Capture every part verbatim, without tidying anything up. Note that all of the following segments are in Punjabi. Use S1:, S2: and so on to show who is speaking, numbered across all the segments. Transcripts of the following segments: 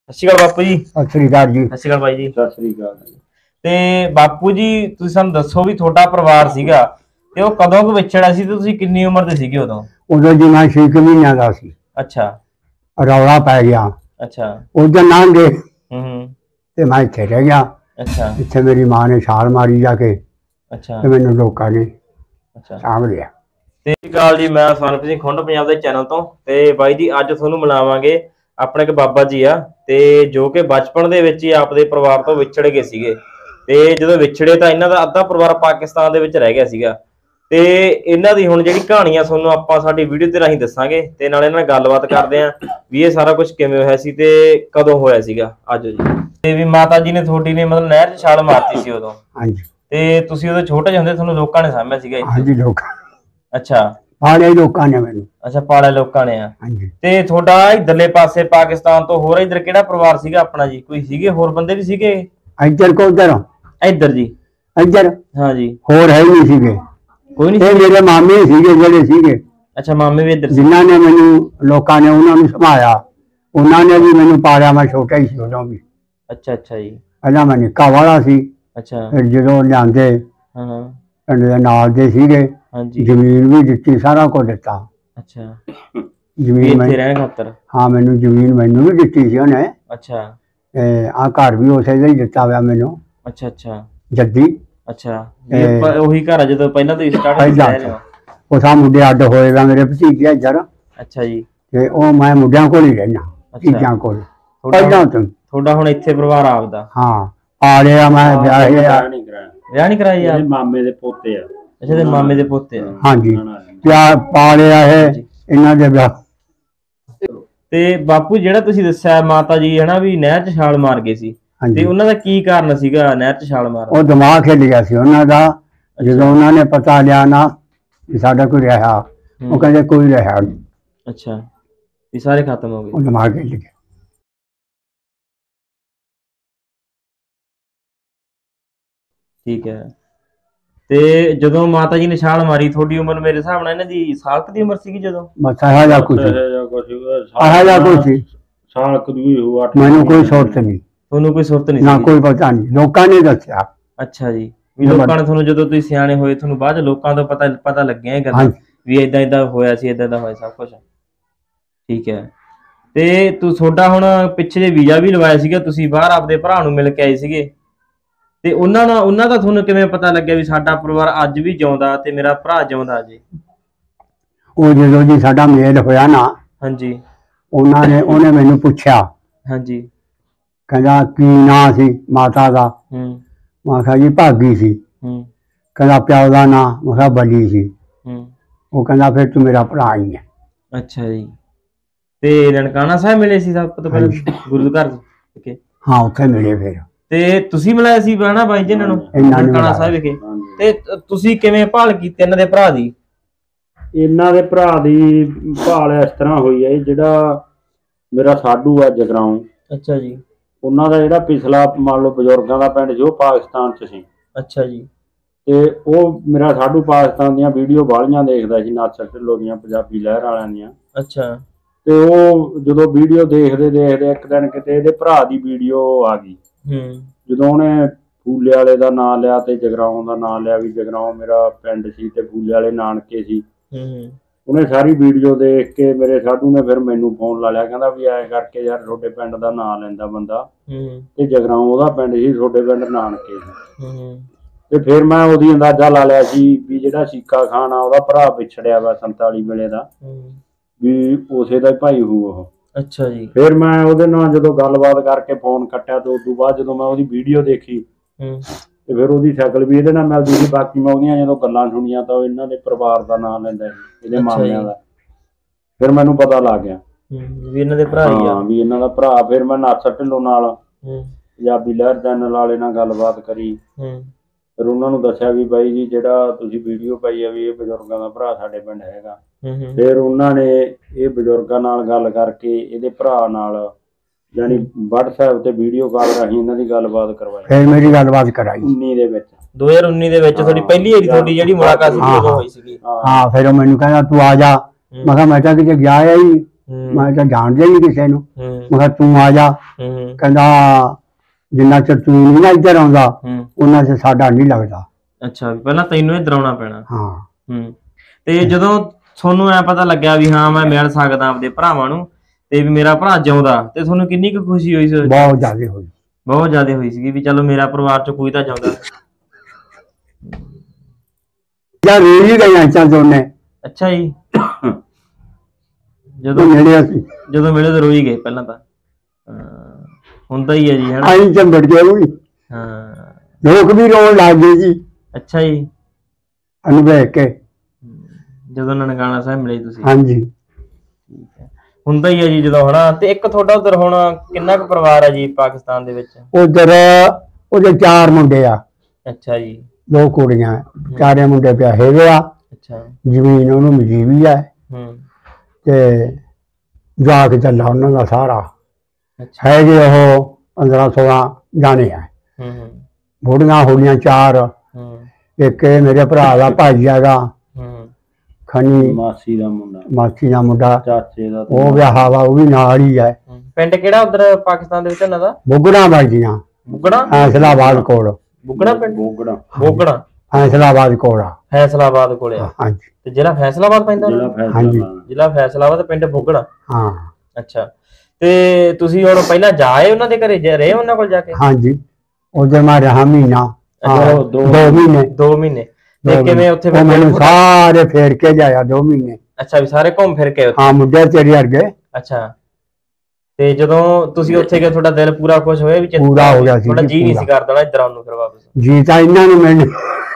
S1: ਸਤਿ ਸ਼੍ਰੀ ਅਕਾਲ ਬਾਪੂ ਜੀ।
S2: ਸਤਿ ਸ੍ਰੀ ਅਕਾਲ ਜੀ।
S1: ਸਤਿ ਸ਼੍ਰੀ ਅਕਾਲ ਬਾਈ ਜੀ।
S2: ਸਤਿ ਸ੍ਰੀ ਅਕਾਲ।
S1: ਤੇ ਬਾਪੂ ਜੀ ਤੁਸੀਂ ਸਾਨੂੰ ਦੱਸੋ ਵੀ ਤੁਹਾਡਾ ਪਰਿਵਾਰ ਸੀਗਾ ਤੇ ਉਹ ਕਦੋਂ ਕੁ ਵਿਛੜਿਆ ਸੀ ਤੇ ਤੁਸੀਂ ਕਿੰਨੀ ਉਮਰ ਦੇ ਸੀਗੇ ਉਦੋਂ?
S2: ਉਦੋਂ ਜੀ ਮੈਂ ਛੇ ਕੁ ਮਹੀਨਿਆਂ ਦਾ ਸੀ।
S1: ਅੱਛਾ।
S2: ਰੌਲਾ ਪੈ ਗਿਆ।
S1: ਅੱਛਾ।
S2: ਉਦੋਂ ਲੰਘ ਗਏ
S1: ਹੂੰ ਹੂੰ
S2: ਤੇ ਮੈਂ ਇੱਥੇ ਰਹਿ ਗਿਆ।
S1: ਅੱਛਾ।
S2: ਇੱਥੇ ਮੇਰੀ ਮਾਂ ਨੇ ਛਾਲ ਮਾਰੀ ਜਾ ਕੇ
S1: ਅੱਛਾ
S2: ਤੇ ਮੈਨੂੰ ਲੋਕਾਂ ਨੇ
S1: ਅੱਛਾ
S2: ਸਾਂਭ ਲਿਆ।
S1: ਸਤਿ ਸ਼੍ਰੀ ਅਕਾਲ ਜੀ, ਮੈਂ ਸਰਬਜੀਤ ਸਿੰਘ ਖੁੰਡ ਪੰਜਾਬ ਦੇ ਚੈਨਲ ਤੋਂ। ਤੇ ਬਾਈ ਜੀ ਅੱਜ ਤੁਹਾਨੂੰ ਮਿਲਾਵਾਂਗੇ ਆਪਣੇ ਇੱਕ ਬਾਬਾ ਜੀ ਆ ਤੇ ਜੋ ਕਿ ਬਚਪਨ ਦੇ ਵਿੱਚ ਹੀ ਆਪਦੇ ਪਰਿਵਾਰ ਤੋਂ ਵਿਛੜ ਗਏ ਸੀਗੇ ਤੇ ਜਦੋਂ ਵਿਛੜੇ ਤਾਂ ਇਹਨਾਂ ਦਾ ਅੱਧਾ ਪਰਿਵਾਰ ਪਾਕਿਸਤਾਨ ਦੇ ਵਿੱਚ ਰਹਿ ਗਿਆ ਸੀਗਾ ਤੇ ਇਹਨਾਂ ਦੀ ਹੁਣ ਜਿਹੜੀ ਕਹਾਣੀ ਆ ਤੁਹਾਨੂੰ ਆਪਾਂ ਸਾਡੀ ਵੀਡੀਓ ਦੇ ਰਾਹੀਂ ਦੱਸਾਂਗੇ ਤੇ ਨਾਲ ਇਹਨਾਂ ਨਾਲ ਗੱਲਬਾਤ ਕਰਦੇ ਆਂ ਵੀ ਇਹ ਸਾਰਾ ਕੁਝ ਕਿਵੇਂ ਹੋਇਆ ਸੀ ਤੇ ਕਦੋਂ ਹੋਇਆ ਸੀਗਾ। ਆਜੋ ਜੀ। ਤੇ ਵੀ ਮਾਤਾ ਜੀ ਨੇ ਤੁਹਾਡੀ ਨੇ ਮਤਲਬ ਨਹਿਰ 'ਚ ਛਾਲ ਮਾਰਤੀ ਸੀ ਉਦੋਂ?
S2: ਹਾਂਜੀ।
S1: ਤੇ ਤੁਸੀਂ ਉਦੋਂ ਛੋਟੇ ਜਿਹੇ ਹੁੰਦੇ ਤੁਹਾਨੂੰ ਲੋਕਾਂ ਨੇ ਸਾਂਭਿਆ ਸੀਗਾ ਇੱਥੇ?
S2: ਹਾਂਜੀ ਲੋਕਾਂ।
S1: ਅੱਛਾ।
S2: ਪਾਲੇ ਲੋਕਾਂ ਨੇ ਮੈਨੂੰ।
S1: ਅੱਛਾ ਪਾਲੇ ਲੋਕਾਂ ਨੇ ਆ।
S2: ਹਾਂਜੀ।
S1: ਤੇ ਤੁਹਾਡਾ ਇਧਰਲੇ ਪਾਸੇ ਪਾਕਿਸਤਾਨ ਤੋਂ ਹੋਰ ਇਧਰ ਕਿਹੜਾ ਪਰਿਵਾਰ ਸੀਗਾ ਆਪਣਾ ਜੀ? ਕੋਈ ਸੀਗੇ ਹੋਰ ਬੰਦੇ ਵੀ ਸੀਗੇ?
S2: ਇੱਧਰ ਕੋ ਉਧਰ?
S1: ਇੱਧਰ ਜੀ।
S2: ਇੱਧਰ?
S1: ਹਾਂ ਜੀ।
S2: ਹੋਰ ਹੈ ਨਹੀਂ ਸੀਗੇ
S1: ਕੋਈ ਨਹੀਂ?
S2: ਇਹ ਮੇਰੇ ਮਾਮੇ ਸੀਗੇ ਜਿਹੜੇ ਸੀਗੇ।
S1: ਅੱਛਾ ਮਾਮੇ ਵੀ ਇੱਧਰ?
S2: ਜਿਨ੍ਹਾਂ ਨੇ ਮੈਨੂੰ ਲੋਕਾਂ ਨੇ ਉਹਨਾਂ ਨੂੰ ਸੰਭਾਲਿਆ ਉਹਨਾਂ ਨੇ ਵੀ ਮੈਨੂੰ ਪਾਲਿਆ। ਮੈਂ ਛੋਟਾ ਹੀ ਸੀ ਉਦੋਂ ਵੀ।
S1: ਅੱਛਾ ਅੱਛਾ ਜੀ।
S2: ਪਹਿਲਾਂ ਮੈਂ ਨਿੱਕਾ ਵਾਲਾ ਸੀ।
S1: ਅੱਛਾ।
S2: ਫਿਰ ਜਦੋਂ ਲਿਆਂਦੇ
S1: ਹਾਂ ਹਾਂ
S2: ਪਿੰਡ ਦੇ ਨਾਲ ਦੇ ਸੀਗੇ। ਹਾਂਜੀ। ਜ਼ਮੀਨ ਵੀ ਦਿੱਤੀ, ਸਾਰਾ ਕੁਝ ਦਿੱਤਾ।
S1: ਅੱਛਾ।
S2: ਜ਼ਮੀਨ
S1: ਇੱਥੇ ਰਹਿਣ ਖਾਤਰ? ਹਾਂ
S2: ਮੈਨੂੰ ਜ਼ਮੀਨ ਮੈਨੂੰ ਵੀ ਦਿੱਤੀ ਸੀ ਉਹਨੇ।
S1: ਅੱਛਾ।
S2: ਤੇ ਆ ਘਰ ਵੀ ਉਸੇ ਦਾ ਹੀ ਦਿੱਤਾ ਹੋਇਆ ਮੈਨੂੰ।
S1: ਅੱਛਾ ਅੱਛਾ।
S2: ਜੱਦੀ।
S1: ਅੱਛਾ। ਉਹੀ ਘਰ ਆ ਜਦੋਂ ਪਹਿਲਾਂ ਤੋਂ ਸਟਾਰਟ ਰਹਿ ਰਹੇ ਹੋ?
S2: ਉਹ ਸਾ ਮੁੰਡੇ ਅੱਡ ਹੋਏਗਾ ਮੇਰੇ ਭਤੀਜੇ ਇੱਧਰ।
S1: ਅੱਛਾ ਜੀ। ਤੇ
S2: ਉਹ ਮੈਂ ਮੁੰਡਿਆਂ ਕੋਲ ਹੀ ਰਹਿਣਾ। ਭਤੀਜਿਆਂ ਕੋਲ ਪਹਿਲਾਂ ਤੋਂ।
S1: ਤੁਹਾਡਾ ਹੁਣ ਇੱਥੇ ਪਰਿਵਾਰ ਆਪਦਾ? ਹਾਂ।
S2: ਆ ਰਿਹਾ ਮੈਂ ਵਿਆਹ ਨਹੀਂ ਕਰਾਇਆ।
S1: ਵਿਆਹ ਨਹੀਂ ਕਰਾਇਆ ਯਾਰ?
S2: ਮਾਮੇ ਦੇ ਪੋਤੇ ਆ।
S1: ਅੱਛਾ ਤੇ ਮਾਮੇ ਦੇ ਪੋਤੇ ਆ? ਹਾਂਜੀ।
S2: ਪਿਆਰ ਪਾ ਲਿਆ ਇਹ ਇਹਨਾਂ ਦੇ ਵਿਆਹ।
S1: ਤੇ ਬਾਪੂ ਜਿਹੜਾ ਤੁਸੀਂ ਦੱਸਿਆ ਮਾਤਾ ਜੀ ਹਨਾ ਵੀ ਨਹਿਰ 'ਚ ਛਾਲ ਮਾਰ ਗਏ ਸੀ ਤੇ ਉਹਨਾਂ ਦਾ ਕੀ ਕਾਰਨ ਸੀਗਾ ਨਹਿਰ 'ਚ ਛਾਲ ਮਾਰਨ?
S2: ਉਹ ਦਿਮਾਗ ਹਿੱਲ ਗਿਆ ਸੀ ਉਹਨਾਂ ਦਾ ਜਦੋਂ ਉਹਨਾਂ ਨੇ ਪਤਾ ਲਿਆ ਨਾ ਵੀ ਸਾਡਾ ਕੋਈ ਰਿਹਾ। ਉਹ ਕਹਿੰਦੇ ਕੋਈ ਰਿਹਾ ਨਹੀਂ।
S1: ਅੱਛਾ ਵੀ ਸਾਰੇ ਖਤਮ ਹੋ ਗਏ?
S2: ਉਹ ਦਿਮਾਗ ਹਿੱਲ ਗਿਆ।
S1: ਠੀਕ ਹੈ। ਤੇ ਜਦੋਂ ਮਾਤਾ ਜੀ ਨੇ ਛਾਲ ਮਾਰੀ ਤੁਹਾਡੀ ਉਮਰ ਮੇਰੇ ਹਿਸਾਬ ਨਾਲ ਇਹਨਾਂ ਦੀ ਸਾਲ ਕੁ ਦੀ ਉਮਰ ਸੀਗੀ ਜਦੋਂ?
S2: ਬਸ ਇਹੋ ਜਿਹਾ ਕੁਛ ਇਹੋ ਜਿਹਾ ਕੁਛ ਸੀ। ਸਾਲ ਕੁ ਦੀ ਹੋਊ। ਮੈਨੂੰ ਕੋਈ ਸੁਰਤ ਨਹੀਂ।
S1: ਤੁਹਾਨੂੰ ਕੋਈ ਸੁਰਤ ਨਹੀਂ?
S2: ਨਾ ਕੋਈ ਪਤਾ ਨਹੀਂ, ਲੋਕਾਂ ਨੇ ਦੱਸਿਆ।
S1: ਅੱਛਾ ਜੀ। ਵੀ ਲੋਕਾਂ ਨੇ ਤੁਹਾਨੂੰ ਜਦੋਂ ਤੁਸੀਂ ਸਿਆਣੇ ਹੋਏ ਤੁਹਾਨੂੰ ਬਾਅਦ ਲੋਕਾਂ ਤੋਂ ਪਤਾ ਪਤਾ ਲੱਗਿਆ ਇਹ ਗੱਲ ਵੀ ਏਦਾਂ ਏਦਾਂ ਹੋਇਆ ਸੀ ਏਦਾਂ ਦਾ ਹੋਇਆ ਸਭ ਕੁਛ? ਠੀਕ ਹੈ। ਤੇ ਤੂੰ ਤੁਹਾਡਾ ਹੁਣ ਪਿੱਛੇ ਜੇ ਵੀਜ਼ਾ ਵੀ ਲਵਾਇਆ ਸੀਗਾ ਤੁਸੀਂ ਬਾਹਰ ਆਪਦੇ ਭਰਾ ਨੂੰ ਮਿਲ ਕੇ ਆਏ ਸੀਗੇ ਤੇ ਉਹਨਾਂ ਦਾ ਉਹਨਾਂ ਦਾ ਤੁਹਾਨੂੰ ਕਿਵੇਂ ਪਤਾ ਲੱਗਿਆ ਵੀ ਸਾਡਾ ਪਰਿਵਾਰ ਅੱਜ ਵੀ ਜਿਉਂਦਾ ਤੇ ਮੇਰਾ ਭਰਾ ਜਿਉਂਦਾ ਜੀ?
S2: ਉਹ ਜਦੋਂ ਜੀ ਸਾਡਾ ਮੇਲ ਹੋਇਆ ਨਾ। ਹਾਂਜੀ। ਉਹਨਾਂ ਨੇ ਉਹਨੇ ਮੈਨੂੰ ਪੁੱਛਿਆ। ਹਾਂਜੀ। ਕਹਿੰਦਾ ਕੀ ਨਾਂ ਸੀ ਮਾਤਾ ਦਾ? ਹੂੰ। ਮੈਂ ਕਿਹਾ ਜੀ ਭਾਗੀ ਸੀ। ਹੂੰ। ਕਹਿੰਦਾ ਪਿਓ ਦਾ ਨਾਂ? ਮੈਂ ਕਿਹਾ ਬਲੀ ਸੀ। ਹੂੰ। ਉਹ ਕਹਿੰਦਾ ਫਿਰ ਤੂੰ ਮੇਰਾ ਭਰਾ ਹੀ ਹੈ। ਅੱਛਾ ਜੀ।
S1: ਤੇ ਨਨਕਾਣਾ ਸਾਹਿਬ ਮਿਲੇ ਸੀ ਸਭ ਤੋਂ ਪਹਿਲਾਂ ਗੁਰੂ ਘਰ?
S2: ਹਾਂ ਉੱਥੇ ਮਿਲੇ ਫਿਰ।
S1: ਤੇ ਤੁਸੀਂ ਮਿਲਾਇਆ ਸੀ ਬਾਣਾ ਬਾਈ ਜੀ ਇਹਨਾਂ ਨੂੰ ਨਨਕਾਣਾ ਸਾਹਿਬ ਵਿਖੇ? ਤੇ ਤੁਸੀਂ ਕਿਵੇਂ ਭਾਲ ਕੀਤੀ ਇਹਨਾਂ ਦੇ ਭਰਾ ਦੀ?
S2: ਇਹਨਾਂ ਦੇ ਭਰਾ ਦੀ ਭਾਲ ਇਸ ਤਰ੍ਹਾਂ ਹੋਈ ਹੈ ਜਿਹੜਾ ਮੇਰਾ ਸਾਡੂ ਆ ਜਗਰਾਉਂ।
S1: ਅੱਛਾ ਜੀ।
S2: ਉਹਨਾਂ ਦਾ ਜਿਹੜਾ ਪਿਛਲਾ ਮੰਨ ਲਓ ਬਜ਼ੁਰਗਾਂ ਦਾ ਪਿੰਡ ਸੀ ਉਹ ਪਾਕਿਸਤਾਨ 'ਚ ਸੀ।
S1: ਅੱਛਾ ਜੀ।
S2: ਤੇ ਉਹ ਮੇਰਾ ਸਾਡੂ ਪਾਕਿਸਤਾਨ ਦੀਆਂ ਵੀਡੀਓ ਬਾਹਲੀਆਂ ਦੇਖਦਾ ਸੀ ਨਾਸਰ ਢਿੱਲੋਂ ਦੀਆਂ, ਪੰਜਾਬੀ ਲਹਿਰ ਵਾਲਿਆਂ ਦੀਆਂ। ਅੱਛਾ। ਤੇ ਉਹ ਜਦੋਂ ਵੀਡੀਓ ਦੇਖਦੇ ਦੇਖਦੇ ਇੱਕ ਦਿਨ ਕਿਤੇ ਇਹਦੇ ਭਰਾ ਦੀ ਵੀਡੀਓ ਆ ਗਈ। ਹੂੰ। ਜਦੋਂ ਉਹਨੇ ਫੂਲੇ ਵਾਲੇ ਦਾ ਨਾਂ ਲਿਆ ਤੇ ਜਗਰਾਉਂ ਦਾ ਨਾਂ ਲਿਆ ਵੀ ਜਗਰਾਉਂ ਮੇਰਾ ਪਿੰਡ ਸੀ ਤੇ ਫੂਲੇ ਵਾਲੇ ਨਾਨਕੇ ਸੀ। ਹੂੰ। ਉਹਨੇ ਸਾਰੀ ਵੀਡੀਓ ਦੇਖ ਕੇ ਮੇਰੇ ਸਾਡੂ ਨੇ ਫਿਰ ਮੈਨੂੰ ਫੋਨ ਲਾ ਲਿਆ। ਕਹਿੰਦਾ ਵੀ ਐਂ ਕਰਕੇ ਯਾਰ ਤੁਹਾਡੇ ਪਿੰਡ ਦਾ ਨਾਂ ਲੈਂਦਾ ਬੰਦਾ ਤੇ ਜਗਰਾਉਂ ਉਹਦਾ ਪਿੰਡ ਸੀ, ਤੁਹਾਡੇ ਪਿੰਡ ਨਾਨਕੇ ਸੀ। ਤੇ ਫਿਰ ਮੈਂ ਉਹਦੀ ਅੰਦਾਜ਼ਾ ਲਾ ਲਿਆ ਸੀ ਵੀ ਜਿਹੜਾ ਸੀਕਾ ਖਾਨ ਆ ਉਹਦਾ ਭਰਾ ਵਿਛੜਿਆ ਵਾ ਸੰਤਾਲੀ ਵੇਲੇ ਦਾ ਵੀ ਉਸੇ ਦਾ ਹੀ ਭਾਈ ਹੋਊ ਉਹ। ਅੱਛਾ ਜੀ। ਫਿਰ ਮੈਂ ਉਹਦੇ ਨਾਲ ਜਦੋਂ ਗੱਲਬਾਤ ਕਰਕੇ ਫੋਨ ਕੱਟਿਆ ਤੇ ਉਸ ਤੋਂ ਬਾਅਦ ਜਦੋਂ ਮੈਂ ਉਹਦੀ ਵੀਡੀਓ ਦੇਖੀ ਤੇ ਫਿਰ ਉਹਦੀ ਸ਼ਕਲ ਵੀ ਇਹਦੇ ਨਾਲ ਮਿਲਦੀ ਸੀ। ਬਾਕੀ ਮੈਂ ਉਹਦੀਆਂ ਜਦੋਂ ਗੱਲਾਂ ਸੁਣੀਆਂ ਤਾਂ ਇਹਨਾਂ ਦੇ ਪਰਿਵਾਰ ਦਾ ਨਾਂ ਲੈਂਦਾ ਸੀ, ਇਹਦੇ ਮਾਮਿਆਂ ਦਾ। ਫਿਰ ਮੈਨੂੰ ਪਤਾ ਲੱਗ ਗਿਆ
S1: ਵੀ ਇਹਨਾਂ ਦੇ ਭਰਾ ਹੀ ਆ,
S2: ਵੀ ਇਹਨਾਂ ਦਾ ਭਰਾ। ਫਿਰ ਮੈਂ ਨਾਸਰ ਢਿੱਲੋਂ ਨਾਲ ਪੰਜਾਬੀ ਲਹਿਰ ਚੈਨਲ ਵਾਲੇ ਨਾਲ ਗੱਲਬਾਤ ਕਰੀ। ਫਿਰ ਉਹਨਾਂ ਨੂੰ ਦੱਸਿਆ ਵੀ ਬਾਈ ਜੀ ਜਿਹੜਾ ਤੁਸੀਂ ਵੀਡੀਓ ਪਾਈ ਆ ਵੀ ਇਹ ਬਜ਼ੁਰਗਾਂ ਦਾ ਭਰਾ ਸਾਡੇ ਪਿੰਡ ਹੈਗਾ। ਫਿਰ ਉਹਨਾਂ ਨੇ ਇਹ ਬਜ਼ੁਰਗਾਂ ਨਾਲ ਗੱਲ ਕਰਕੇ ਇਹਦੇ ਭਰਾ ਨਾਲ ਯਾਨੀ WhatsApp ਤੇ ਵੀਡੀਓ ਕਾਲ ਰਾਹੀਂ ਇਹਨਾਂ ਦੀ ਗੱਲਬਾਤ ਕਰਵਾਈ। ਫਿਰ ਮੇਰੀ ਗੱਲਬਾਤ ਕਰਾਈ ਉੱਨੀ ਦੇ ਵਿੱਚ
S1: ਦੋ ਹਜ਼ਾਰ ਉੱਨੀ ਦੇ ਵਿੱਚ ਤੁਹਾਡੀ ਪਹਿਲੀ ਵਾਰੀ ਤੁਹਾਡੀ ਜਿਹੜੀ ਮੁਲਾਕਾਤ ਸੀ ਉਦੋਂ ਹੋਈ ਸੀਗੀ?
S2: ਹਾਂ। ਫਿਰ ਉਹ ਮੈਨੂੰ ਕਹਿੰਦਾ ਤੂੰ ਆ ਜਾ। ਮੈਂ ਕਿਹਾ ਮੈਂ ਤਾਂ ਕਿਤੇ ਗਿਆ ਹੀ, ਮੈਂ ਤਾਂ ਜਾਣਦਾ ਹੀ ਨਹੀਂ ਕਿਸੇ ਨੂੰ। ਮੈਂ ਕਿਹਾ ਤੂੰ ਆ ਜਾ।
S3: कहंदा जिन्ना चਿਰ तू नहीं ना इधर आउंदा ਉਹਨਾਂ ਚ ਸਾਡਾ ਨਹੀਂ ਲੱਗਦਾ।
S1: ਅੱਛਾ ਵੀ ਪਹਿਲਾਂ ਤੈਨੂੰ ਇੱਧਰ ਆਉਣਾ ਪੈਣਾ।
S3: ਹਾਂ
S1: ਹੂੰ ਤੇ ਜਦੋਂ ਤੁਹਾਨੂੰ ਐ ਪਤਾ ਲੱਗਿਆ ਵੀ ਹਾਂ ਮੈਂ ਮਿਲ ਸਕਦਾ ਆਪਦੇ ਭਰਾਵਾਂ ਨੂੰ ਤੇ ਵੀ ਮੇਰਾ ਭਰਾ ਜਿਉਂਦਾ ਤੇ ਤੁਹਾਨੂੰ ਕਿੰਨੀ ਕੁ ਖੁਸ਼ੀ ਹੋਈ ਸੀ?
S3: ਬਹੁਤ ਜ਼ਿਆਦਾ ਹੋਈ,
S1: ਬਹੁਤ ਜ਼ਿਆਦਾ ਹੋਈ ਸੀਗੀ ਵੀ ਚਲੋ ਮੇਰਾ ਪਰਿਵਾਰ ਚ ਕੋਈ ਤਾਂ ਜਿਉਂਦਾ।
S3: ਯਾਰ ਰੋਈ ਗਈਆਂ ਚਾਂ ਦੋਨੇ।
S1: ਅੱਛਾ ਜੀ ਜਦੋਂ
S3: ਮਿਲਿਆ ਸੀ
S1: ਜਦੋਂ ਮਿਲੇ ਤਾਂ ਰੋਈ ਗਏ ਪਹਿਲਾਂ ਤਾਂ। ਹੁੰਦਾ ਹੀ ਹੈ ਜੀ ਹਨਾ।
S3: ਆਈ ਚੰਬੜ ਗਿਆ ਉਹ ਵੀ।
S1: ਹਾਂ
S3: ਲੋਕ ਵੀ ਰੋਣ ਲੱਗ ਗਏ ਜੀ।
S1: ਅੱਛਾ ਜੀ
S3: ਅਨੂ ਵੇਖ ਕੇ
S1: ਜਦੋਂ ਨਨਕਾਣਾ ਸਾਹਿਬ ਮਿਲੇ ਤੁਸੀਂ?
S3: ਹਾਂਜੀ
S1: ਠੀਕ ਹੈ ਹੁੰਦਾ ਹੀ ਹੈ ਜੀ ਜਦੋਂ ਹਨਾ। ਤੇ ਇੱਕ ਤੁਹਾਡਾ ਉਧਰ ਹੁਣ ਕਿੰਨਾ ਕੁ ਪਰਿਵਾਰ ਹੈ ਜੀ ਪਾਕਿਸਤਾਨ ਦੇ ਵਿੱਚ?
S3: ਉਧਰ ਉਹਦੇ ਚਾਰ ਮੁੰਡੇ ਆ।
S1: ਅੱਛਾ ਜੀ
S3: ਦੋ ਕੁੜੀਆਂ, ਚਾਰੇ ਮੁੰਡੇ ਵਿਆਹੇ ਵੇ ਆ।
S1: ਅੱਛਾ
S3: ਜ਼ਮੀਨ ਉਹਨੂੰ ਮਿਲੀ ਵੀ ਹੈ
S1: ਹੂੰ
S3: ਤੇ ਜਾ ਕੇ ਚੱਲਾ ਉਹਨਾਂ ਦਾ ਸਾਰਾ।
S1: ਅੱਛਾ
S3: ਹੈਗੇ ਉਹ ਪੰਦਰਾਂ ਸੋਲਾਂ ਜਾਣੇ ਆ।
S1: ਹੂੰ ਹੂੰ
S3: ਬੁੜੀਆਂ ਹੋਲੀਆਂ ਚਾਰ।
S1: ਹੂੰ
S3: ਇੱਕ ਇਹ ਮੇਰੇ ਭਰਾ ਦਾ ਭਾਈ ਹੈਗਾ
S1: ਹੂੰ
S3: ਖਣੀ,
S2: ਮਾਸੀ ਦਾ ਮੁੰਡਾ,
S3: ਮਾਸੀ ਦਾ ਮੁੰਡਾ,
S2: ਚਾਚੇ ਦਾ
S3: ਉਹ ਵਿਆਹਾ ਵਾ, ਉਹ ਵੀ ਨਾਲ ਹੀ ਹੈ।
S1: ਪਿੰਡ ਕਿਹੜਾ ਉਧਰ ਪਾਕਿਸਤਾਨ ਦੇ ਵਿੱਚ ਉਹਨਾਂ ਦਾ?
S3: ਬੁੱਗਣਾ ਵੱਜਦੀਆਂ,
S1: ਬੁੱਗਣਾ
S3: ਫੈਸਲਾਬਾਦ ਕੋਲ।
S1: ਬੁੱਗਣਾ ਪਿੰਡ?
S2: ਬੋਗੜਾ
S1: ਬੁੱਗਣਾ
S3: ਫੈਸਲਾਬਾਦ ਕੋਲ ਆ।
S1: ਫੈਸਲਾਬਾਦ ਕੋਲੇ ਆ?
S3: ਹਾਂਜੀ
S1: ਤੇ ਜ਼ਿਲ੍ਹਾ ਫੈਸਲਾਬਾਦ ਪੈਂਦਾ?
S3: ਹਾਂਜੀ
S1: ਜ਼ਿਲ੍ਹਾ ਫੈਸਲਾਬਾਦ ਪਿੰਡ ਬੁੱਗਣਾ।
S3: ਹਾਂ
S1: ਅੱਛਾ ਤੇ ਤੁਸੀਂ ਹੁਣ ਪਹਿਲਾਂ ਜਾਏ ਉਹਨਾਂ ਦੇ ਘਰੇ ਰਹੇ ਉਹਨਾਂ ਕੋਲ ਜਾ ਕੇ?
S3: ਹਾਂਜੀ ਉਧਰ ਮੈਂ ਰਹਾ ਮਹੀਨਾ, ਦੋ ਮਹੀਨੇ।
S1: ਦੋ ਮਹੀਨੇ ਤੇ ਕਿਵੇਂ ਉੱਥੇ
S3: ਉਹ ਮੈਨੂੰ ਸਾਰੇ ਫੇਰ ਕੇ ਜਾਇਆ ਦੋ ਮਹੀਨੇ।
S1: ਅੱਛਾ ਵੀ ਸਾਰੇ ਘੁੰਮ ਫਿਰ ਕੇ?
S3: ਹਾਂ ਮੁੰਡੇ ਤੇਰੇ ਵਰਗੇ।
S1: ਅੱਛਾ ਤੇ ਜਦੋਂ ਤੁਸੀਂ ਉੱਥੇ ਗਏ ਤੁਹਾਡਾ ਦਿਲ ਪੂਰਾ ਖੁਸ਼ ਹੋਇਆ ਵੀ?
S3: ਪੂਰਾ ਹੋ ਗਿਆ ਸੀ।
S1: ਤੁਹਾਡਾ ਜੀ ਨਹੀਂ ਸੀ ਕਰਦਾ ਇੱਧਰ ਆਉਣ ਨੂੰ ਫਿਰ ਵਾਪਸ?
S3: ਜੀ ਤਾਂ ਇਹਨਾਂ ਨੂੰ ਮੈਨੂੰ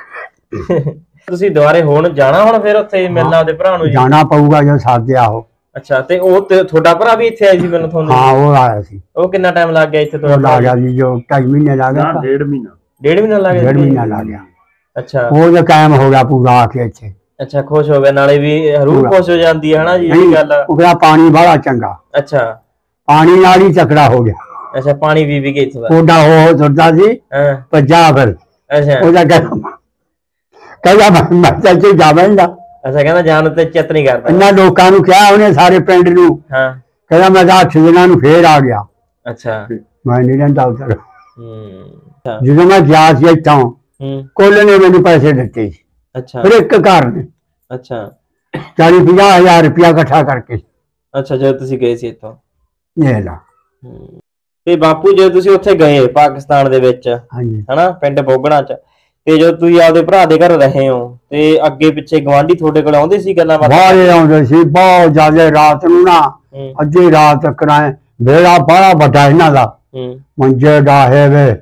S1: ਤੁਸੀਂ ਦੁਬਾਰੇ ਹੁਣ ਜਾਣਾ ਹੁਣ ਫਿਰ ਉੱਥੇ ਮਿਲਣਾ ਉਹਦੇ ਭਰਾ ਨੂੰ?
S3: ਜਾਣਾ ਪਊਗਾ ਜੋ ਸਾਧਿਆ ਉਹ।
S1: ਅੱਛਾ ਤੇ ਉਹ ਤੁਹਾਡਾ ਭਰਾ ਵੀ ਇੱਥੇ ਆਇਆ ਸੀ ਮੈਨੂੰ ਤੁਹਾਨੂੰ?
S3: ਹਾਂ ਉਹ ਆਇਆ ਸੀ।
S1: ਉਹ ਕਿੰਨਾ ਟਾਈਮ ਲੱਗ ਗਿਆ ਇੱਥੇ ਤੁਹਾਡਾ?
S3: ਲੱਗ ਗਿਆ ਜੀ ਜੋ ਢਾਈ ਮਹੀਨੇ ਲੱਗ ਗਿਆ।
S2: ਡੇਢ ਮਹੀਨਾ
S1: ਡੇਢ ਮਹੀਨਾ ਲੱਗ ਗਿਆ?
S3: ਡੇਢ ਮਹੀਨਾ ਲੱਗ ਗਿਆ।
S1: ਅੱਛਾ
S3: ਉਹ ਜੋ ਕਾਇਮ ਹੋ ਗਿਆ ਪੂਰਾ ਆ ਕੇ ਇੱਥੇ।
S1: ਅੱਛਾ ਖੁਸ਼ ਹੋ ਗਿਆ ਨਾਲੇ ਵੀ ਰੂਹ ਖੁਸ਼ ਹੋ ਜਾਂਦੀ ਹੈ ਹਨਾ ਜੀ ਇਹ ਗੱਲ?
S3: ਉਹ ਕਹਿੰਦਾ ਪਾਣੀ ਬੜਾ ਚੰਗਾ।
S1: ਅੱਛਾ
S3: ਪਾਣੀ ਨਾਲ ਹੀ ਤਕੜਾ ਹੋ ਗਿਆ।
S1: ਅੱਛਾ ਪਾਣੀ ਪੀ ਪੀ ਕੇ ਇੱਥੋਂ ਦਾ
S3: ਉਹਦਾ ਉਹ ਤੁਰਦਾ ਸੀ
S1: ਹਾਂ
S3: ਪੰਜਾਬ ਫਿਰ।
S1: ਅੱਛਾ
S3: ਉਹਦਾ ਕਹਿੰਦਾ ਕਹਿੰਦਾ ਮੈਂ ਚੱਲ ਕੇ ਜਾਵਾਂਗਾ।
S1: ਅੱਛਾ ਕਹਿੰਦਾ ਜਾਣ ਤੇ ਚਿੱਤ ਨਹੀਂ ਕਰਦਾ?
S3: ਇਹਨਾਂ ਲੋਕਾਂ ਨੂੰ ਕਿਹਾ ਉਹਨੇ ਸਾਰੇ ਪਿੰਡ ਨੂੰ।
S1: ਹਾਂ
S3: ਕਹਿੰਦਾ ਮੈਂ ਤਾਂ ਅੱਠ ਦਿਨਾਂ ਨੂੰ ਫੇਰ ਆ ਗਿਆ।
S1: ਅੱਛਾ
S3: ਮੈਂ ਨਹੀਂ ਰਹਿੰਦਾ ਉੱਧਰ।
S1: ਹੂੰ
S3: ਜਦੋਂ ਮੈਂ ਗਿਆ ਸੀ ਇੱਥੋਂ
S1: ਹੂੰ
S3: ਕੁੱਲ ਨੇ ਮੈਨੂੰ ਪੈਸੇ ਦਿੱਤੇ ਸੀ।
S1: ਅੱਛਾ
S3: ਫਿਰ ਇੱਕ ਘਰ ਨੇ
S1: ਅੱਛਾ
S3: ਚਾਲੀ ਪੰਜਾਹ ਹਜ਼ਾਰ ਰੁਪਇਆ ਇਕੱਠਾ ਕਰਕੇ।
S1: ਅੱਛਾ ਜਦੋਂ ਤੁਸੀਂ ਗਏ ਸੀ ਇੱਥੋਂ?
S3: ਇਹ ਲਾ।
S1: ਤੇ ਬਾਪੂ ਜਦੋਂ ਤੁਸੀਂ ਉੱਥੇ ਗਏ ਪਾਕਿਸਤਾਨ ਦੇ ਵਿੱਚ
S3: ਹਾਂਜੀ
S1: ਹਨਾ ਪਿੰਡ ਬੋਗਣਾ ਚ, ਤੇ ਜਦੋਂ ਤੁਸੀਂ ਆਪਦੇ ਭਰਾ ਦੇ ਘਰ ਰਹੇ ਹੋ ਤੇ ਅੱਗੇ ਪਿੱਛੇ ਗਵਾਂਢੀ ਤੁਹਾਡੇ ਕੋਲ ਆਉਂਦੇ ਸੀ ਗੱਲਾਂ ਬਾਤਾਂ?
S3: ਬਾਹਰ ਆਉਂਦੇ ਸੀ ਬਹੁਤ ਜ਼ਿਆਦਾ। ਰਾਤ ਨੂੰ ਨਾ ਅੱਧੀ ਰਾਤ ਤੱਕ ਆਏ। ਵੇਲਾ ਬੜਾ ਵੱਡਾ ਇਹਨਾਂ ਦਾ। ਮੰਜੇ ਡਾਹੇ ਵੇ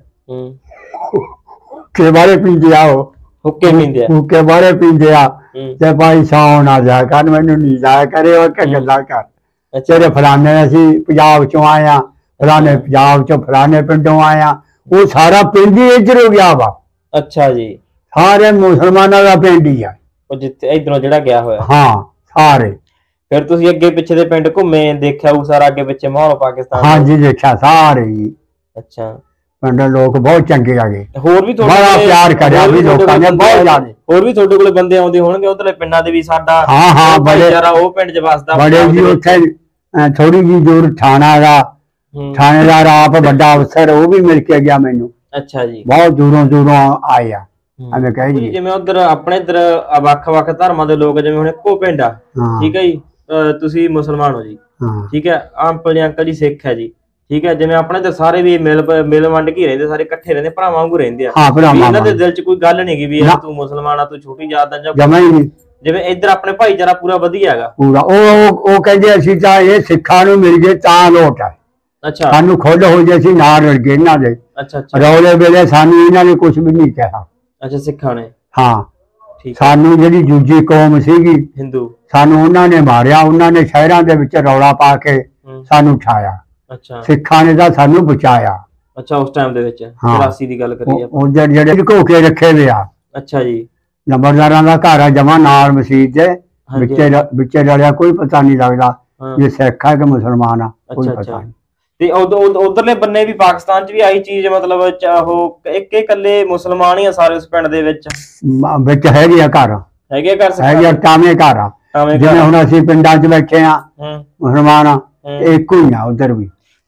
S3: ਕੇ ਬਾਰੇ ਪੀਂਦੇ ਆ, ਉਹ
S1: ਹੁੱਕੇ ਪੀਂਦੇ ਆ,
S3: ਹੁੱਕੇ ਬਾਰੇ ਪੀਂਦੇ ਆ। ਤੇ ਭਾਈ ਸੌਂ ਨਾ ਜਾ ਕਰ, ਮੈਨੂੰ ਨੀਂਦ ਆਇਆ ਕਰੇ ਉਹ ਕਿ ਗੱਲਾਂ ਕਰ। ਤੇਰੇ ਫਲਾਣੇ ਅਸੀਂ ਪੰਜਾਬ ਚੋਂ ਆਏ ਆ, ਫਲਾਣੇ ਪੰਜਾਬ ਚੋਂ ਫਲਾਣੇ ਪਿੰਡੋਂ ਆਏ ਆ। ਉਹ ਸਾਰਾ ਪਿੰਡ ਹੀ ਇੱਧਰ ਹੋ ਗਿਆ ਵਾ।
S1: ਅੱਛਾ ਜੀ
S3: ਸਾਰੇ ਮੁਸਲਮਾਨਾਂ ਦਾ ਪਿੰਡ ਹੀ ਆ
S1: ਉਹ ਜਿੱਥੇ ਇਧਰੋਂ ਜਿਹੜਾ ਗਿਆ ਹੋਇਆ?
S3: ਹਾਂ ਸਾਰੇ।
S1: ਫਿਰ ਤੁਸੀਂ ਅੱਗੇ ਪਿੱਛੇ ਦੇ ਪਿੰਡ ਘੁੰਮੇ ਦੇਖਿਆ ਉਹ ਸਾਰਾ ਅੱਗੇ ਪਿੱਛੇ ਮਾਹੌਲ ਪਾਕਿਸਤਾਨ?
S3: ਹਾਂਜੀ ਦੇਖਿਆ ਸਾਰੇ ਹੀ।
S1: ਅੱਛਾ
S3: ਪਿੰਡ ਲੋਕ ਬਹੁਤ ਚੰਗੇ ਆ ਗਏ।
S1: ਹੋਰ ਵੀ
S3: ਬੜਾ ਪਿਆਰ ਕਰਿਆ ਵੀ ਲੋਕਾਂ ਨੇ ਬਹੁਤ ਜ਼ਿਆਦਾ।
S1: ਹੋਰ ਵੀ ਤੁਹਾਡੇ ਕੋਲ ਬੰਦੇ ਆਉਂਦੇ ਹੋਣਗੇ ਉਧਰਲੇ ਪਿੰਡਾਂ ਦੇ ਵੀ? ਸਾਡਾ
S3: ਹਾਂ ਹਾਂ ਬੜੇ
S1: ਉਹ ਪਿੰਡ ਚ ਵਸਦਾ
S3: ਬੜੇ ਜੀ। ਉੱਥੇ ਥੋੜੀ ਜਿਹੀ ਦੂਰ ਥਾਣਾ ਦਾ ਥਾਣੇਦਾਰ ਆਪ ਵੱਡਾ ਅਫਸਰ ਉਹ ਵੀ ਮਿਲ ਕੇ ਗਿਆ ਮੈਨੂੰ।
S1: ਅੱਛਾ ਜੀ ਬਹੁਤ
S3: ਦੂਰੋਂ ਦੂਰੋਂ ਆਏ ਆ। ਐਵੇਂ ਕਹੇ ਜੀ
S1: ਜਿਵੇਂ ਉਧਰ ਆਪਣੇ ਇਧਰ ਵੱਖ-ਵੱਖ ਧਰਮਾਂ ਦੇ ਲੋਕ ਜਿਵੇਂ ਹੁਣ ਇੱਕੋ ਪਿੰਡ ਆ, ਠੀਕ ਹੈ ਜੀ, ਤੁਸੀਂ ਮੁਸਲਮਾਨ ਹੋ ਜੀ, ਠੀਕ ਹੈ, ਅੰਕਲ ਜੀ ਅੰਕਲ ਜੀ ਸਿੱਖ ਹੈ ਜੀ, ਠੀਕ ਹੈ, ਜਿਵੇਂ ਆਪਣੇ ਤੇ ਸਾਰੇ ਵੀ ਮਿਲ ਮਿਲ ਵੰਡ ਕੇ ਰਹਿੰਦੇ, ਸਾਰੇ ਇਕੱਠੇ ਰਹਿੰਦੇ, ਭਰਾਵਾਂ ਵਾਂਗੂ ਰਹਿੰਦੇ ਆ। ਇਹਨਾਂ ਦੇ ਦਿਲ 'ਚ ਕੋਈ ਗੱਲ ਨਹੀਂ ਗੀ ਵੀ ਤੂੰ ਮੁਸਲਮਾਨ ਆ ਤੂੰ ਛੋਟੀ ਜਾਤ ਦਾ ਜਾਂ
S3: ਜਮਾਂ ਹੀ ਨਹੀਂ।
S1: ਜਿਵੇਂ ਇੱਧਰ ਆਪਣੇ ਭਾਈਚਾਰਾ ਪੂਰਾ ਵਧੀਆ ਹੈਗਾ
S3: ਪੂਰਾ। ਉਹ ਉਹ ਕਹਿੰਦੇ ਅਸੀਂ ਤਾਂ ਇਹ ਸਿੱਖਾਂ ਨੂੰ ਮਿਲ ਗਏ ਤਾਂ ਲੋਟ ਹੈ।
S1: ਅੱਛਾ
S3: ਸਾਨੂੰ ਖੁੱਲ ਹੋ ਜੇ ਅਸੀਂ ਨਾਲ ਰਲ ਗਏ ਇਹਨਾਂ ਦੇ।
S1: ਅੱਛਾ ਅੱਛਾ
S3: ਰੌਲੇ ਵੇਲੇ ਸਾਨੂੰ ਇਹਨਾਂ ਨੇ ਕੁਝ ਵੀ ਨਹੀਂ ਕਿਹਾ।
S1: ਅੱਛਾ ਸਿੱਖਾਂ ਨੇ?
S3: ਹਾਂ ਸਾਨੂੰ ਜਿਹੜੀ ਦੂਜੀ ਕੌਮ ਸੀਗੀ
S1: ਹਿੰਦੂ, ਸਾਨੂੰ
S3: ਉਹਨਾਂ ਨੇ ਮਾਰਿਆ। ਉਹਨਾਂ ਨੇ ਸ਼ਹਿਰਾਂ ਦੇ ਵਿੱਚ ਰੌਲਾ ਪਾ ਕੇ ਸਾਨੂੰ ਉਠਾਇਆ।
S1: ਅੱਛਾ
S3: ਸਿੱਖਾਂ ਨੇ ਤਾਂ ਸਾਨੂੰ ਬਚਾਇਆ।
S1: ਅੱਛਾ ਉਸ ਟਾਈਮ ਦੇ ਵਿੱਚ ਚੁਰਾਸੀ ਦੀ ਗੱਲ ਕਰੀਏ
S3: ਉਹ ਜਿਹੜੇ ਘੋ ਕੇ ਰੱਖੇ ਵੇ ਆ।
S1: ਅੱਛਾ ਜੀ
S3: ਨੰਬਰਦਾਰਾਂ ਦਾ ਘਰ ਆ ਜਮਾ ਨਾਲ ਮਸਜਿਦ ਦੇ ਵਿੱਚੇ ਵਿੱਚੇ ਰਲਿਆ। ਕੋਈ ਪਤਾ ਨਹੀਂ ਲੱਗਦਾ ਇਹ ਸਿੱਖ ਆ ਕਿ ਮੁਸਲਮਾਨ ਆ, ਕੋਈ ਪਤਾ ਨਹੀਂ।
S1: ਤੇ ਉਧਰਲੇ ਬੰਨੇ ਵੀ ਪਾਕਿਸਤਾਨ ਚ ਵੀ ਆਹੀ ਚੀਜ਼ ਮਤਲਬ ਉਹ ਇੱਕ ਇਕੱਲੇ ਮੁਸਲਮਾਨ ਹੀ ਆ ਸਾਰੇ ਉਸ ਪਿੰਡ ਦੇ ਵਿੱਚ?
S3: ਵਿੱਚ ਹੈਗੇ ਆ ਘਰ,
S1: ਹੈਗੇ ਘਰ
S3: ਹੈਗੇ ਆ ਟਾਵੇਂ ਘਰ ਆ। ਜਿਵੇਂ ਹੁਣ ਅਸੀਂ ਪਿੰਡਾਂ ਚ ਬੈਠੇ ਆ ਮੁਸਲਮਾਨ ਆ, ਇੱਕੋ ਹੀ ਆ ਉਧਰ ਵੀ।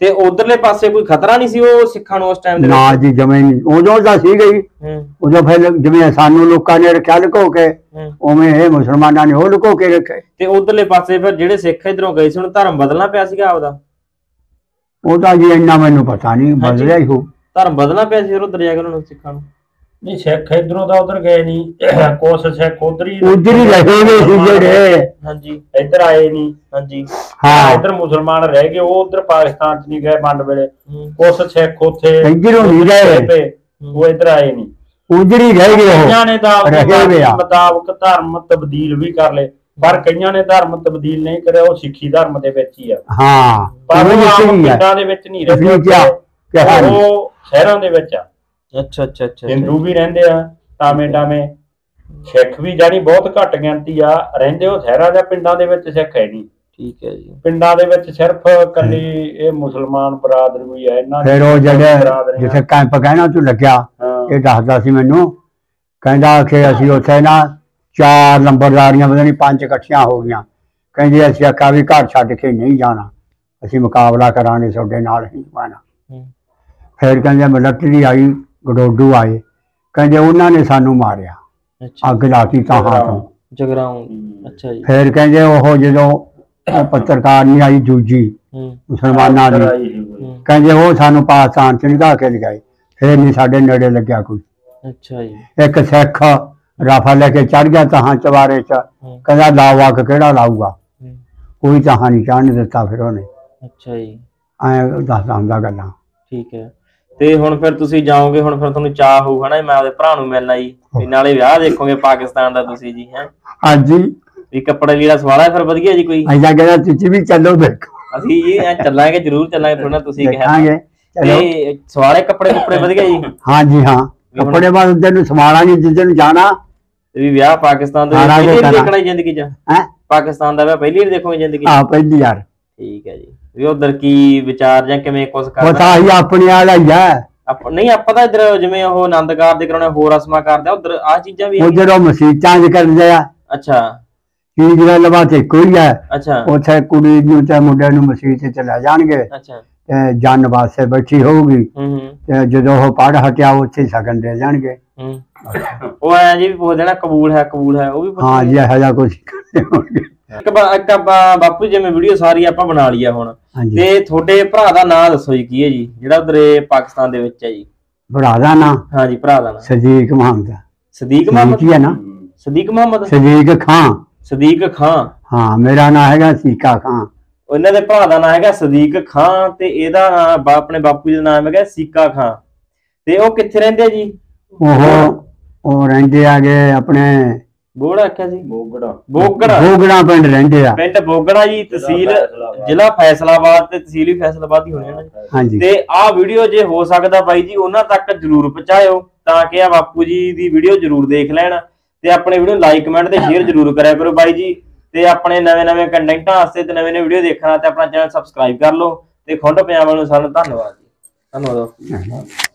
S1: ਤੇ ਉਧਰਲੇ ਪਾਸੇ ਕੋਈ ਖਤਰਾ ਨਹੀਂ ਸੀ ਉਹ ਸਿੱਖਾਂ ਨੂੰ ਉਸ ਟਾਈਮ ਦੇ
S3: ਨਾ ਜੀ ਜਮੇ ਨਹੀਂ ਉਦੋਂ ਤਾਂ ਸੀ ਗਈ ਉਦੋਂ ਫਿਰ ਜਿਵੇਂ ਸਾਨੂੰ ਲੋਕਾਂ ਨੇ ਰੱਖਿਆ ਲੁਕੋ ਕੇ ਉਵੇਂ ਇਹ ਮੁਸਲਮਾਨਾਂ ਨੇ ਉਹ ਲੁਕੋ ਕੇ ਰੱਖੇ।
S1: ਤੇ ਉਧਰਲੇ ਪਾਸੇ ਫਿਰ ਜਿਹੜੇ ਸਿੱਖ ਇਧਰੋਂ ਗਏ ਸੀ ਉਹਨੂੰ ਧਰਮ ਬਦਲਣਾ ਪਿਆ ਸੀਗਾ ਆਪਦਾ?
S3: ਉਹਦਾ ਜੀ ਇੰਨਾ ਮੈਨੂੰ ਪਤਾ ਨਹੀਂ, ਬਦਲਿਆ ਹੀ ਹੋ
S1: ਧਰਮ ਬਦਲਣਾ ਪਿਆ ਸੀ ਉਧਰ ਜਾ ਕੇ ਉਹਨਾਂ ਨੂੰ ਸਿੱਖਾਂ ਨੂੰ?
S2: ਨਹੀਂ ਸਿੱਖ ਇਧਰੋਂ ਦਾ ਉਧਰ ਗਏ ਨਹੀਂ, ਕੁਛ ਸਿੱਖ ਉਧਰ ਹੀ
S3: ਉਧਰ ਹੀ ਰਹੇ ਨੇ ਸੀ ਜਿਹੜੇ।
S2: ਹਾਂਜੀ ਇੱਧਰ ਆਏ ਨਹੀਂ। ਹਾਂਜੀ ਹਾਂ ਇੱਧਰ ਮੁਸਲਮਾਨ ਰਹਿ ਗਏ, ਉਹ ਉਧਰ ਪਾਕਿਸਤਾਨ ਚ ਨਹੀਂ ਗਏ ਵੰਡ ਵੇਲੇ। ਕੁਛ ਸਿੱਖ ਉੱਥੇ
S3: ਇੱਧਰੋਂ ਨਹੀਂ ਗਏ,
S2: ਉਹ ਇੱਧਰ ਆਏ ਨਹੀਂ,
S3: ਉਧਰ ਹੀ ਰਹਿ ਗਏ।
S2: ਕਈਆਂ ਨੇ ਤਾਂ ਮੁਤਾਬਕ ਧਰਮ ਤਬਦੀਲ ਵੀ ਕਰ ਲਏ, ਪਰ ਕਈਆਂ ਨੇ ਧਰਮ ਤਬਦੀਲ ਨਹੀਂ ਕਰਿਆ, ਉਹ ਸਿੱਖੀ ਧਰਮ ਦੇ ਵਿੱਚ ਹੀ ਆ।
S3: ਹਾਂ
S2: ਪਰ ਉਹ ਪਿੰਡਾਂ ਦੇ ਵਿੱਚ ਨਹੀਂ ਰਹੇ, ਉਹ ਸ਼ਹਿਰਾਂ ਦੇ ਵਿੱਚ ਆ।
S1: ਅੱਛਾ ਅੱਛਾ ਅੱਛਾ
S2: ਹਿੰਦੂ ਵੀ ਰਹਿੰਦੇ ਆ ਟਾਵੇਂ ਟਾਵੇਂ, ਸਿੱਖ ਵੀ ਜਾਨੀ ਬਹੁਤ ਘੱਟ ਗਿਣਤੀ ਆ ਰਹਿੰਦੇ, ਉਹ ਸ਼ਹਿਰਾਂ ਜਾਂ ਪਿੰਡਾਂ ਦੇ ਵਿੱਚ ਸਿੱਖ ਹੈ ਨਹੀਂ।
S1: ਠੀਕ ਹੈ ਜੀ।
S2: ਪਿੰਡਾਂ ਦੇ ਵਿੱਚ ਸਿਰਫ ਕੱਲੀ ਇਹ ਮੁਸਲਮਾਨ ਬਰਾਦਰੀ ਹੈ ਇਹਨਾਂ
S3: ਫਿਰ ਉਹ ਜਿਹੜੇ ਜਿੱਥੇ ਕੈਂਪ ਕਹਿਣਾ ਤੂੰ ਲੱਗਿਆ ਇਹ ਦੱਸਦਾ ਸੀ ਮੈਨੂੰ, ਕਹਿੰਦਾ ਕਿ ਅਸੀਂ ਉੱਥੇ ਨਾ ਚਾਰ ਨੰਬਰਦਾਰੀਆਂ ਪਤਾ ਨਹੀਂ ਪੰਜ ਇਕੱਠੀਆਂ ਹੋ ਗਈਆਂ, ਕਹਿੰਦੇ ਅਸੀਂ ਆਖਿਆ ਵੀ ਘਰ ਛੱਡ ਕੇ ਨਹੀਂ ਜਾਣਾ, ਅਸੀਂ ਮੁਕਾਬਲਾ ਕਰਾਂਗੇ ਤੁਹਾਡੇ ਨਾਲ ਹੀ ਪਾਣਾ। ਫਿਰ ਕਹਿੰਦੇ ਮਿਲਟਰੀ ਆਈ, ਗਡੋਡੂ ਆਏ, ਕਹਿੰਦੇ ਉਹਨਾਂ ਨੇ ਸਾਨੂੰ ਮਾਰਿਆ, ਅੱਗ ਲਾਤੀ ਤਾਹਾਂ ਤੋਂ
S1: ਜਗਰਾਉਂ। ਅੱਛਾ ਜੀ।
S3: ਫਿਰ ਕਹਿੰਦੇ ਉਹ ਜਦੋਂ ਪੱਤਰਕਾਰ ਨਹੀਂ ਆਈ ਦੂਜੀ ਮੁਸਲਮਾਨਾਂ ਦੀ, ਕਹਿੰਦੇ ਉਹ ਸਾਨੂੰ ਪਾਕਿਸਤਾਨ ਚ ਨਿਕਾਹ ਕੇ ਲਗਾਏ, ਫਿਰ ਨਹੀਂ ਸਾਡੇ ਨੇੜੇ ਲੱਗਿਆ ਕੋਈ।
S1: ਅੱਛਾ ਜੀ।
S3: ਇੱਕ ਸਿੱਖ ਰਾਫਾ ਲੈ ਕੇ ਚੜ ਗਿਆ ਤਾਹਾਂ ਚਵਾਰੇ ਚ, ਕਹਿੰਦਾ ਲਾਵਾ ਕਿਹੜਾ ਲਾਊਗਾ, ਕੋਈ ਤਾਹਾਂ ਨਹੀਂ ਚੜ੍ਹਨ ਦਿੱਤਾ ਫਿਰ ਉਹਨੇ।
S1: ਅੱਛਾ ਜੀ।
S3: ਐਂ ਦੱਸਦਾ ਹੁੰਦਾ ਗੱਲਾਂ।
S1: ਠੀਕ ਹੈ। ਤੇ ਹੁਣ ਫਿਰ ਤੁਸੀਂ ਜਾਓਗੇ, ਹੁਣ ਫਿਰ ਤੁਹਾਨੂੰ ਚਾਹ ਹੋਊਗਾ ਨਾ ਮੈਂ ਆਪਦੇ ਭਰਾ ਨੂੰ ਮਿਲਣਾ ਜੀ, ਨਾਲੇ ਵਿਆਹ ਦੇਖੋਗੇ ਪਾਕਿਸਤਾਨ ਦਾ ਤੁਸੀਂ ਜੀ? ਹੈ ਹਾਂਜੀ। ਵੀ ਕੱਪੜਾ ਲੀੜਾ ਸਵਾਲਾ ਫਿਰ ਵਧੀਆ ਜੀ ਕੋਈ?
S3: ਐਸਾ ਕਹਿੰਦਾ ਤੁਸੀਂ ਵੀ ਚੱਲੋ ਦੇਖੋ।
S1: ਅਸੀਂ ਜੀ ਐ ਚੱਲਾਂਗੇ, ਜ਼ਰੂਰ ਚੱਲਾਂਗੇ ਥੋੜਾ, ਤੁਸੀਂ ਕਹਾਂਗੇ ਤੇ ਸਵਾਲੇ ਕੱਪੜੇ ਕੁੱਪੜੇ ਵਧੀਆ ਜੀ? ਹਾਂਜੀ ਹਾਂ, ਕੱਪੜੇ ਬਾਅਦ ਉਧਰ ਨੂੰ ਸਵਾਲਾਂਗੇ ਜਿੱਦਣ ਨੂੰ ਜਾਣਾ। ਵੀ ਵਿਆਹ ਪਾਕਿਸਤਾਨ ਦਾ ਦੇਖਣਾ ਜ਼ਿੰਦਗੀ ਚ? ਹੈ ਪਾਕਿਸਤਾਨ ਦਾ ਵਿਆਹ ਪਹਿਲੀ ਵਾਰ ਦੇਖੋਗੇ ਜ਼ਿੰਦਗੀ? ਹਾਂ ਪਹਿਲੀ ਵਾਰ। ਠੀਕ ਹੈ ਜੀ। ਵੀ ਉਧਰ ਕੀ ਵਿਚਾਰ ਜਾਂ ਕਿਵੇਂ ਕੁਝ ਕਰਦਾ? ਪਤਾ ਹੀ ਆਪਣੇ ਵਾਲਾ ਹੀ ਹੈ। ਨਹੀਂ ਆਪਾਂ ਤਾਂ ਇੱਧਰ ਜਿਵੇਂ ਉਹ ਆਨੰਦ ਕਾਰਜ ਕਰਾਉਣੇ, ਹੋਰ ਰਸਮਾਂ ਕਰਦੇ ਆ, ਉਧਰ ਆਹ ਚੀਜ਼ਾਂ ਵੀ ਉਧਰ ਉਹ ਮਸੀਤਾਂ ਚ ਕਰਦੇ ਆ। ਅੱਛਾ। ਚੀਜ਼ ਗੱਲ ਬਾਤ ਇੱਕੋ ਹੀ ਹੈ। ਅੱਛਾ। ਉੱਥੇ ਕੁੜੀ ਨੂੰ ਤੇ ਮੁੰਡੇ ਨੂੰ ਮਸੀਤ ਚ ਲੈ ਜਾਣਗੇ। ਅੱਛਾ। ਤੇ ਜਨ ਵਾਸਤੇ ਬੈਠੀ ਹੋਊਗੀ, ਤੇ ਜਦੋਂ ਉਹ ਪੜ੍ਹ ਹਟਿਆ ਉੱਥੇ ਸ਼ਗਨ ਦੇ ਜਾਣਗੇ। ਉਹ ਐ ਜੀ ਵੀ ਪੁੱਛ ਦੇਣਾ ਕਬੂਲ ਹੈ ਕਬੂਲ ਹੈ, ਉਹ ਵੀ ਹਾਂ ਜੀ ਇਹੋ ਜਿਹਾ ਕੁਝ ਕਰਦੇ ਹੋਣਗੇ। ਇੱਕ ਆਪਾਂ ਬਾਪੂ ਜਿਵੇਂ ਵੀਡੀਓ ਸਾਰੀ ਆਪਾਂ ਬਣਾ ਲਈ ਆ ਹੁਣ, ਤੇ ਤੁਹਾਡੇ ਭਰਾ ਦਾ ਨਾਂ ਦੱਸੋ ਜੀ ਕੀ ਹੈ ਜੀ ਜਿਹੜਾ ਉਧਰ ਪਾਕਿਸਤਾਨ ਦੇ ਵਿੱਚ ਹੈ ਜੀ? ਭਰਾ ਦਾ ਨਾਂ? ਹਾਂ ਜੀ ਭਰਾ ਦਾ ਨਾਂ। ਸਦੀਕ ਮੁਹੰਮਦ। ਸਦੀਕ ਮੁਹੰਮਦ ਕੀ ਹੈ ਨਾ? ਸਦੀਕ ਮੁਹੰਮਦ। ਸਦੀਕ ਖਾਂ। ਸਦੀਕ ਖਾਂ। ਹਾਂ ਮੇਰਾ ਨਾਂ ਹੈਗਾ ਸੀਕਾ ਖਾਂ। ਉਹਨਾਂ ਦੇ ਭਰਾ ਦਾ ਨਾਂ ਹੈਗਾ ਸਦੀਕ ਖਾਂ, ਤੇ ਇਹਦਾ ਨਾਮ ਆਪਣੇ ਬਾਪੂ ਜੀ ਦਾ ਨਾਮ ਹੈਗਾ ਸੀਕਾ ਖਾਂ। ਤੇ ਉਹ ਕਿੱਥੇ ਰਹਿੰਦੇ ਆ ਜੀ? ਉਹ ਉਹ ਰਹਿੰਦੇ ਆਗੇ ਆਪਣੇ ਬੋੜਾ ਆਖਿਆ ਸੀ? ਬੋਗੜਾ। ਬੋਗੜਾ। ਬੋਗੜਾ ਪਿੰਡ ਰਹਿੰਦੇ ਆ। ਪਿੰਡ ਬੋਗੜਾ ਜੀ, ਤਹਿਸੀਲ ਜ਼ਿਲ੍ਹਾ ਫੈਸਲਾਬਾਦ, ਤੇ ਤਹਿਸੀਲ ਵੀ ਫੈਸਲਾਬਾਦ ਹੀ ਹੋਣੀ ਹੈ ਨਾ? ਹਾਂਜੀ। ਤੇ ਆਹ ਵੀਡੀਓ ਜੇ ਹੋ ਸਕਦਾ ਬਾਈ ਜੀ ਉਹਨਾਂ ਤੱਕ ਜਰੂਰ ਪਹੁੰਚਾਇਓ, ਤਾਂ ਕਿ ਆ ਬਾਪੂ ਜੀ ਦੀ ਵੀਡੀਓ ਜਰੂਰ ਦੇਖ ਲੈਣ, ਤੇ ਆਪਣੇ ਵੀਡੀਓ ਲਾਈਕ ਕਮੈਂਟ ਤੇ ਸ਼ੇਅਰ ਜਰੂਰ ਕਰਿਆ ਕਰੋ ਬਾਈ ਜੀ। ਤੇ ਆਪਣੇ ਨਵੇਂ ਨਵੇਂ ਕੰਟੈਂਟਾਂ ਵਾਸਤੇ ਤੇ ਨਵੇਂ ਨਵੇਂ ਵੀਡੀਓ ਦੇਖਣ ਵਾਸਤੇ ਆਪਣਾ ਚੈਨਲ ਸਬਸਕ੍ਰਾਈਬ ਕਰ ਲਓ। ਤੇ ਖੁੰਡ ਪੰਜਾਬ ਨੂੰ ਸਾਰਿਆਂ ਨੂੰ ਧੰਨਵਾਦ ਜੀ। ਧੰਨਵਾਦ।